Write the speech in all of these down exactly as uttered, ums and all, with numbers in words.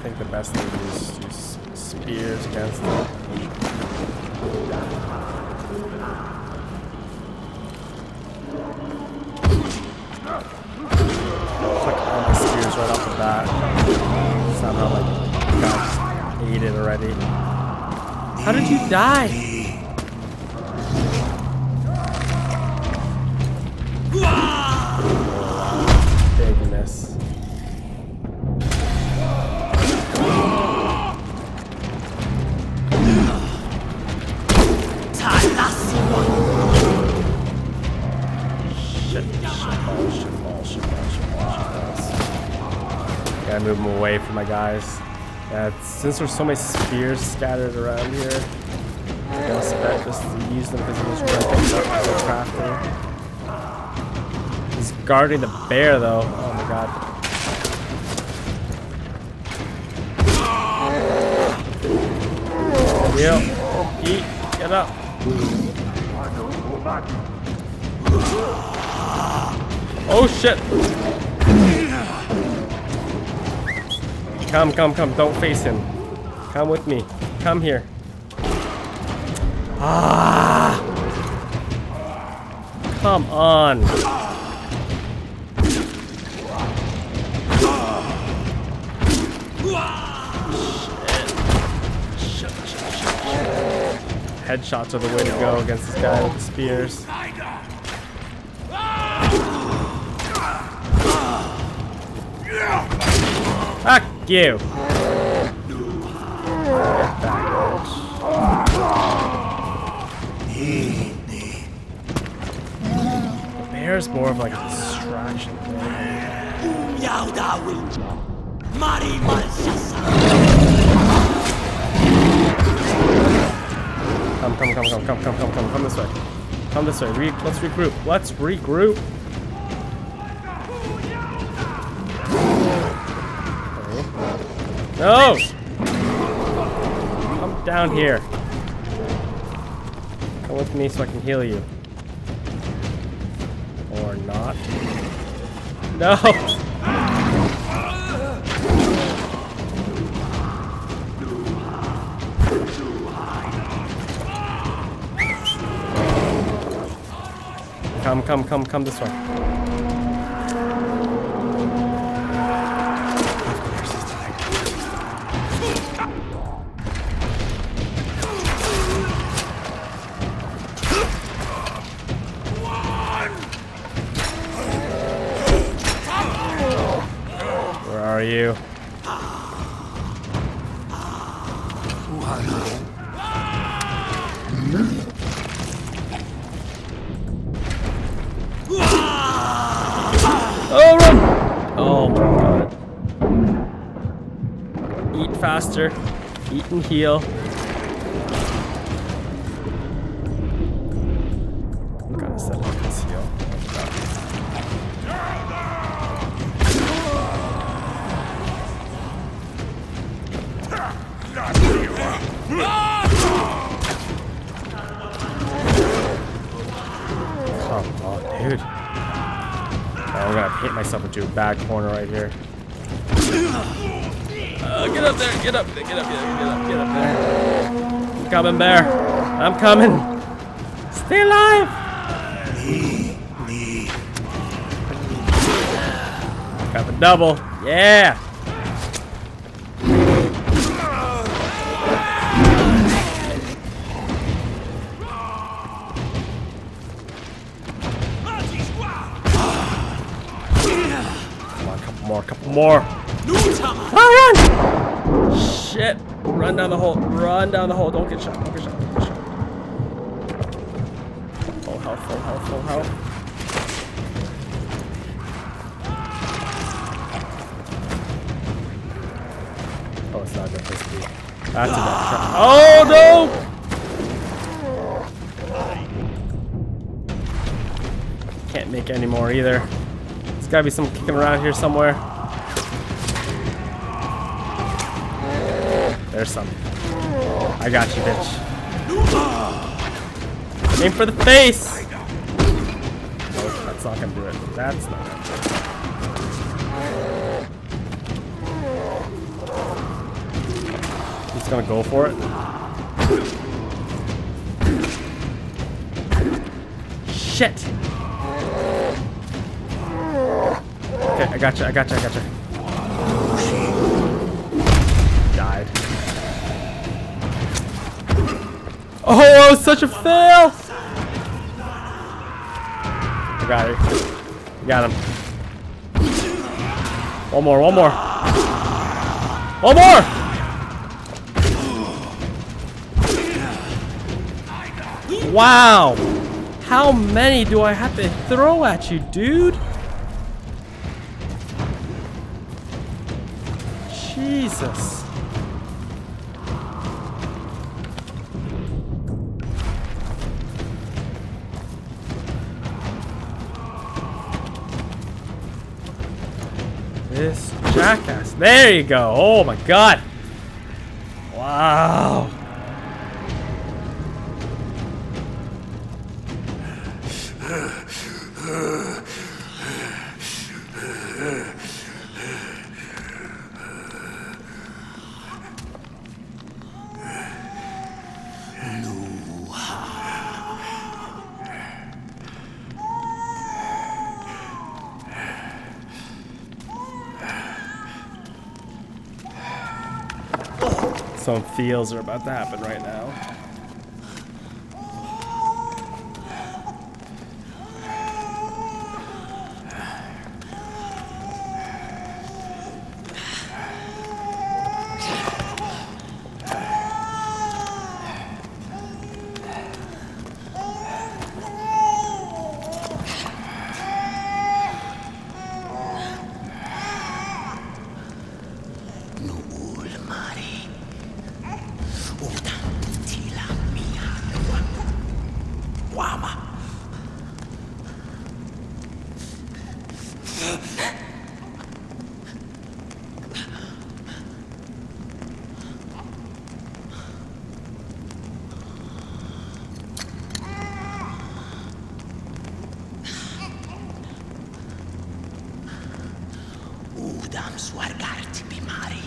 think the best thing to do is use spears against them. Click all my spears right off the bat. Somehow like got ate it already. How did you die? Big miss. Shit, shit balls, shit balls, shit balls, shit balls, shit balls. Gotta move them away from my guys. Yeah, it's, since there's so many spears scattered around here, I don't expect just to use them because he just running up to the crafting. He's guarding the bear though. Oh my god. Yep. Eat. Get up. Oh shit. Come, come, come. Don't face him. Come with me. Come here. Ah. Come on. Headshots are the way to go against this guy with the spears. Fuck you! The bear's more of like a distraction thing. Come, come, come, come, come, come, come, come, come this way. Come this way. Re let's regroup. Let's regroup. Okay. No! Come down here. Come with me so I can heal you. Or not. No! Come, come, come, come this way. Where are you? Oh, run! Oh my god. Eat faster. Eat and heal. I'm gonna set up this heal. Come on, dude. I'm gonna paint myself into a bad corner right here. Uh, get up there, get up there, get up there, get up, get up there. I'm coming, bear. I'm coming. Stay alive. Got the double. Yeah. More, couple more. Oh, run! Shit. Run down the hole. Run down the hole. Don't get shot. Don't get shot. Don't get shot. Full health, full health, full health. Oh, it's not good. That's a bad shot. Oh, no! Can't make any more either. There's gotta be some kicking around here somewhere. There's some. I got you, bitch. Aim for the face! Nope, that's not gonna do it. That's not gonna do it. Just gonna go for it. Shit! Okay, I gotcha, I gotcha, I gotcha. Died. Oh, such a fail! I got it. Got him. One more, one more. One more! Wow! How many do I have to throw at you, dude? Jesus. This jackass. There you go. Oh my god. Wow. Some feels are about to happen right now. Udam swargarti bimari.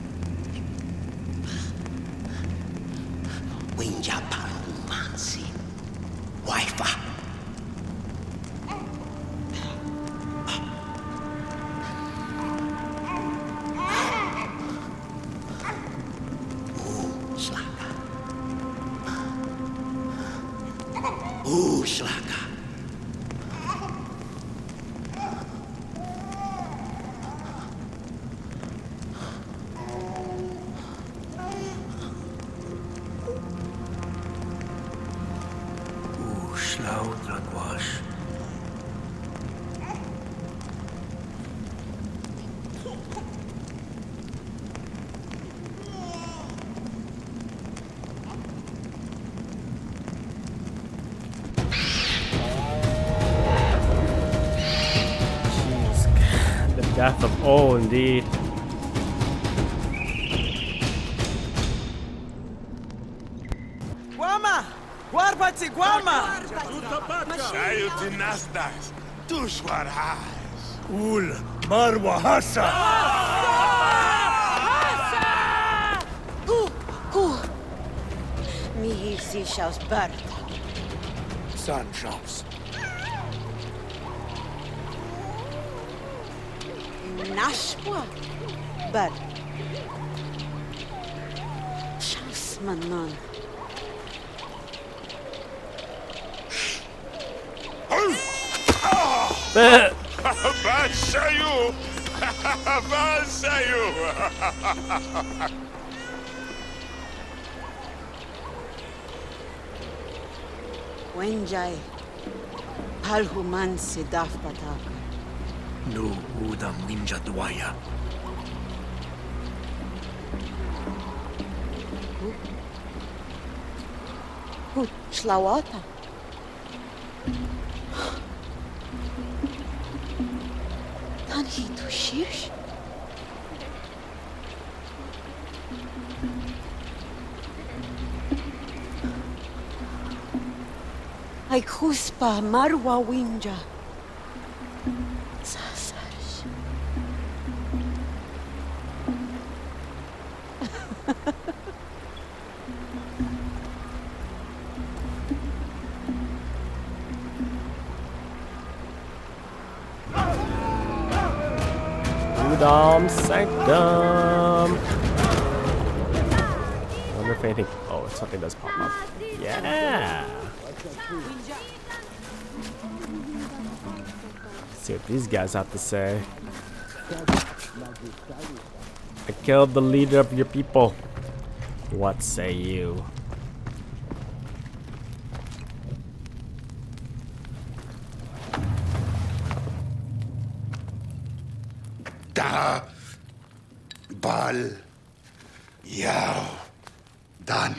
Winja paru mansi. Waifa. Uslaka. Uslaka. Death of oh, indeed. Guama! Guarbati, Guama! Sayo dinastas, tushwarhas. Ul Marwa Hasa! Who? Who? Mihi Sishaus Bart. Sanchaus. Nashwa Bart. Shaus Manon. Basayu! Basayu! Wenjai Palhuman Sidaf Pataka. No Udam Winja Dwaya. Who? Shlawata? Tanhi Tushish? Ay Kuspa Marwa Winja. Sasarsh. Udam Sanctum. I wonder if anything. Oh, something does pop up. Yeah. Let's see what these guys have to say. I killed the leader of your people. What say you? Da Bal Yao Dan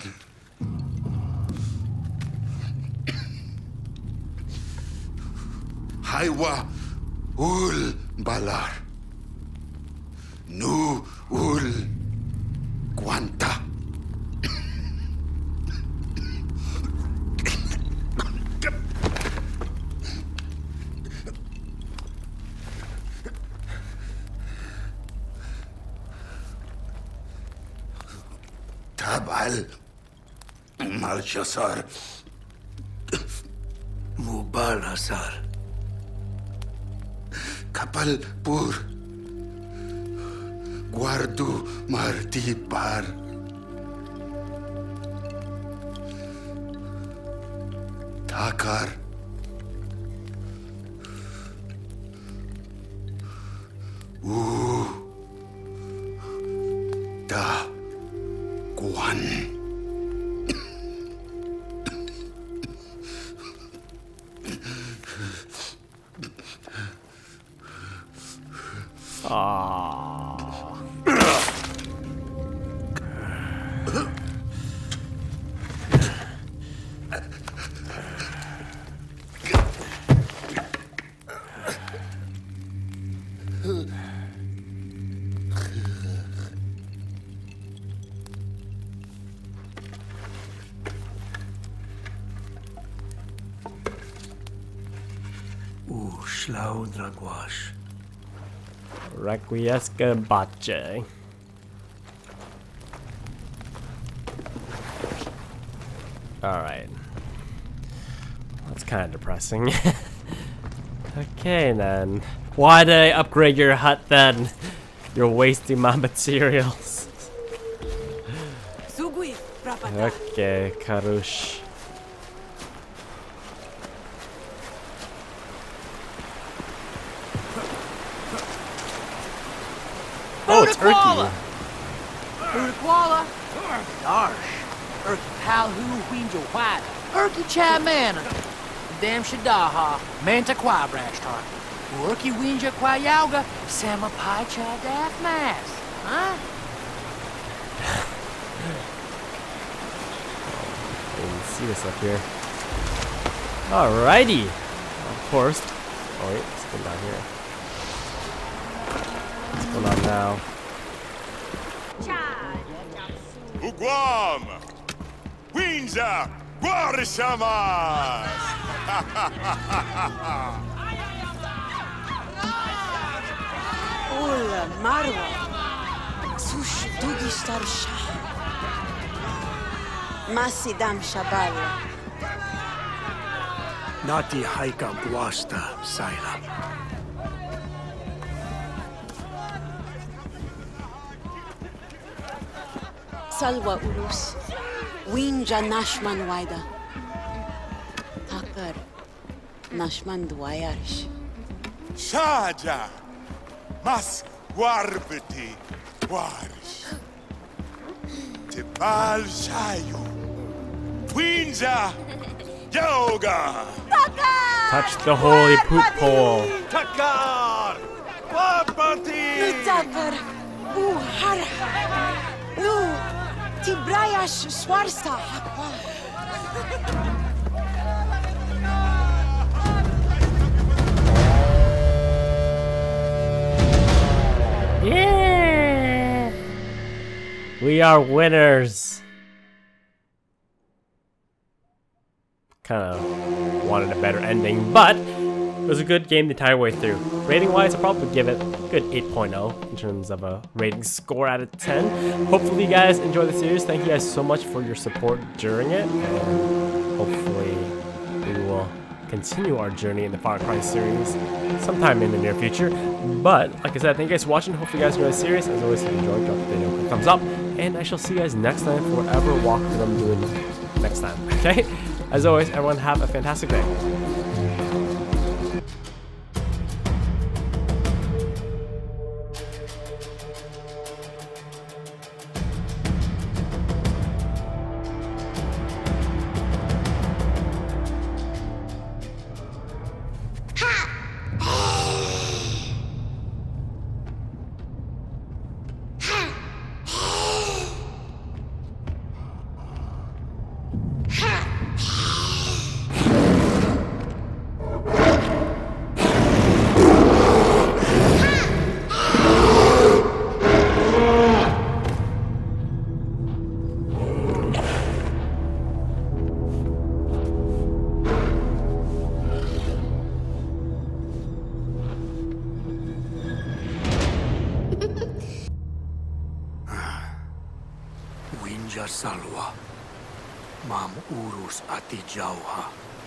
Haiwa Ul Balar Nu Ul Guanta Tabal Malchasar Mubal Hasar. Kapal Pur Guardu Marti Par Takar U Da Guan Aww. U Shlau Dragwash. Requiesca Bache. Alright. That's kind of depressing. Okay then. Why did I upgrade your hut then? You're wasting my materials. Okay, Karush. Oh, turkey. Urquala. Darsh. Urki Palhu Winjo White. Urki Chamana. Dam Shadaha. Manta Quabrashtar. Urki Winja Quayauga. Sama Pai Cha Daf Mass. Huh? Didn't see this up here. Alrighty. Of course. Oh wait, it's been down here. What's going on now? Uguam! Windsor! Guarishamas! Ola Marwa. Sush Dugistar Shah. Masidam Shabalia. Nati Haika Guasta Saila. Salwa Urus. Winja Nashman Waida. Takar Nashman Dwayarish. Shaja! Mas Guarbeti Guarish. Tepal Shayu. Windsor! Yoga! Touch the holy poop pole. Takar! Wapati! Nutakar Uhar. Nu Tibrayash Swarsta Hakwa. Yeah! We are winners. Kind of wanted a better ending, but it was a good game the entire way through. Rating wise, I'll probably give it a good eight point oh in terms of a rating score out of ten. Hopefully you guys enjoy the series. Thank you guys so much for your support during it, and hopefully we will continue our journey in the Far Cry series sometime in the near future. But like I said, thank you guys for watching. Hope you guys enjoyed the series. As always, if you enjoyed, drop the video a quick thumbs up, and I shall see you guys next time for whatever walkthrough I'm doing next time. Okay? As always, everyone have a fantastic day. Winja salwa. Mam urus ati jauha.